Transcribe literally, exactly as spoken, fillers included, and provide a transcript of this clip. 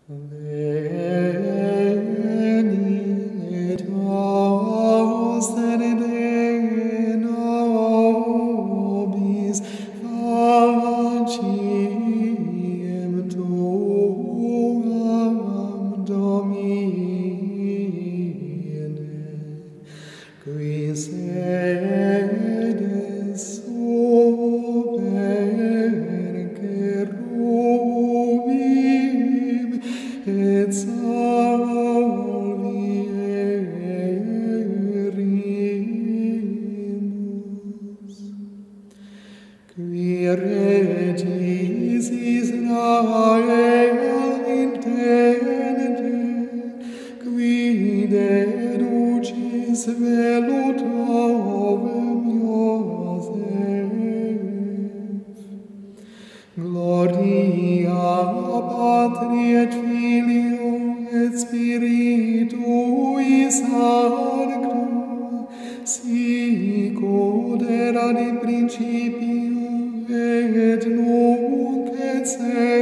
Veni et ostende nobis faciem tuam Domine, qui sedes super cherubim et salvieris, qui regis Israel intende, qui deducis velut ovem Iosef. Gloria Patri et Filio et Spiritui Sancto, sic ut erat in principio et nunc et semper